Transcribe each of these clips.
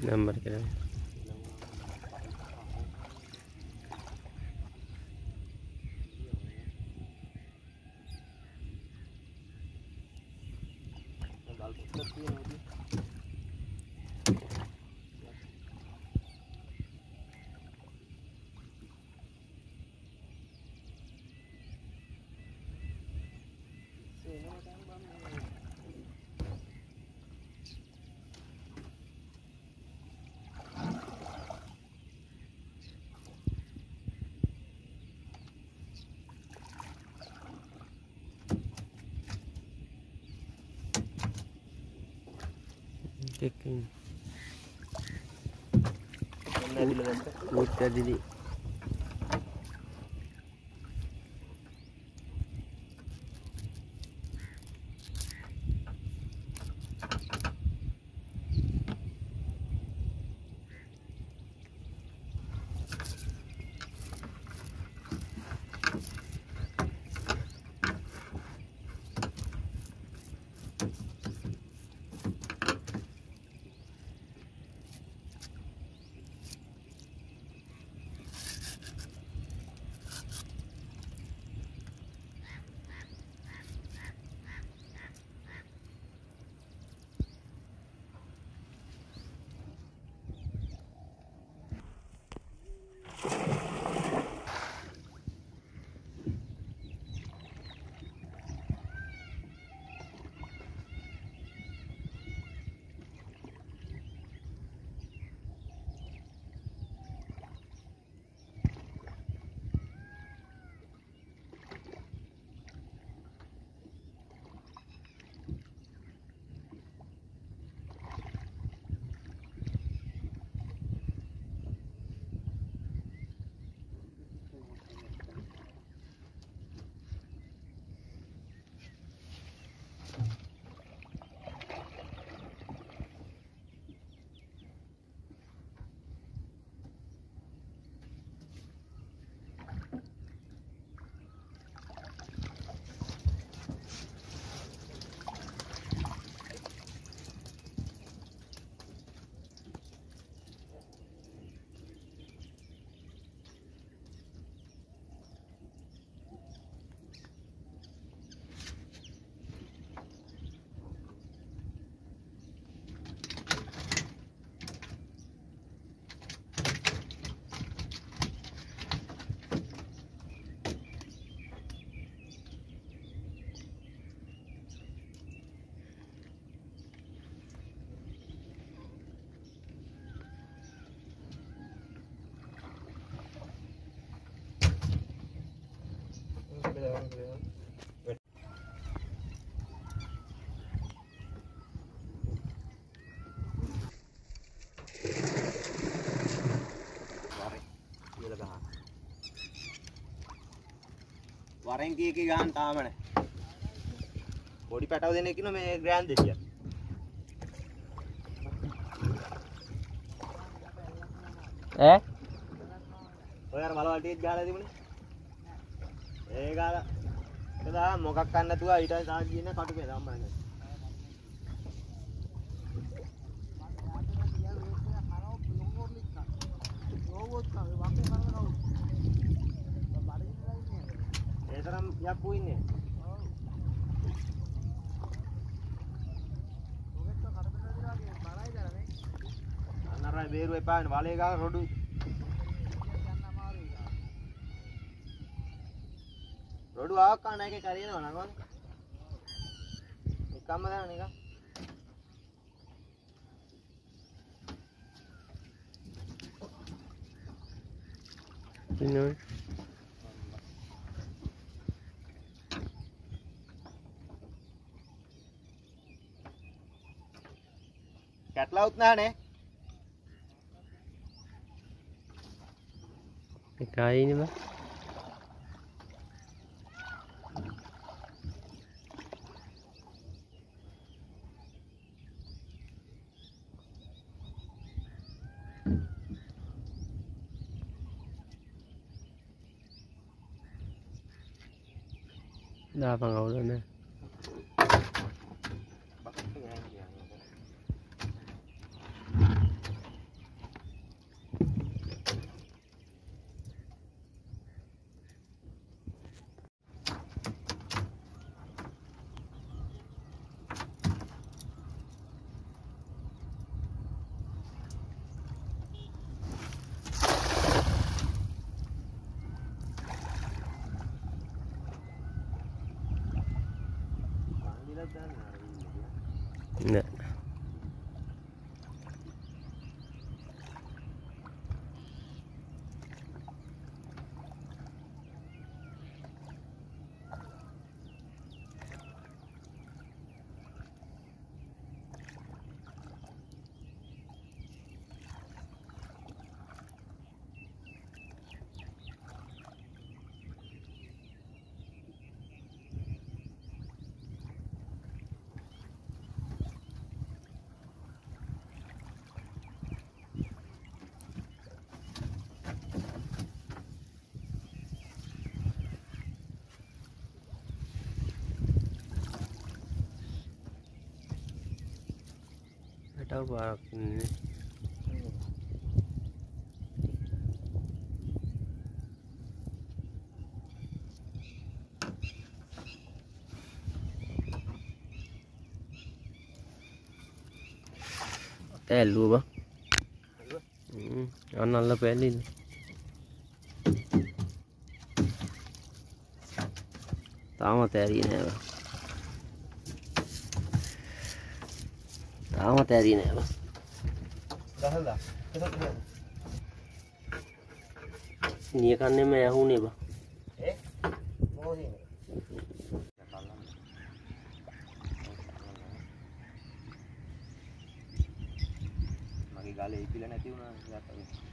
Number के dili වරෙන් කී කී ගහන්න තාම නැහැ. පොඩි පැටව දෙනෙක් ඉන්න මේ ග්‍රෑන්ඩ් දෙසියක්. ඈ ඔය අර මල වලටියෙත් ගහලා තිබුණේ. ඒ ගාලා එදා මොකක් ගන්න නැතුව ඊට පස්සේ තාම ගියේ නැහැ කටුපේ ධම්මනේ. ඒතරම් යප්පු ඉන්නේ. අන්නරයි බේරුව එපානේ වලේ ගාලා රොඩු. රොඩු ආවක් කන්න එකේ කරියනවා නංගවනේ. නිකම්ම දාන නිකම්. ඉන්නවනේ. කැටලවුත් නැහනේ. එකයි නේ බා. Dapat kau dah ni. nè Tahu pak ini telu bang anak lah pelin tahu teri ini bang tahu teri ini bang dah ini kan ni मैं हूँ नहीं बा mau sini magi gale ipilah nanti una jata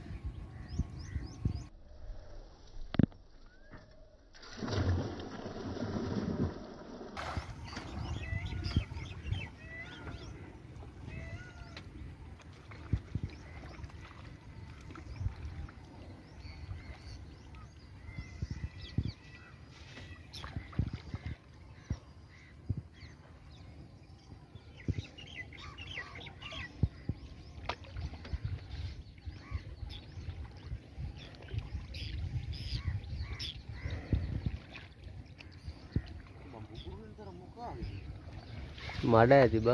mada ya tiba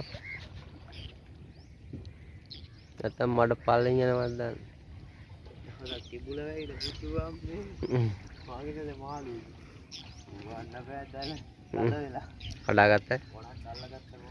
kata mada palingnya mada ada kibula ini itu ambil magi ni malu warna beda lah ada kata orang salah kata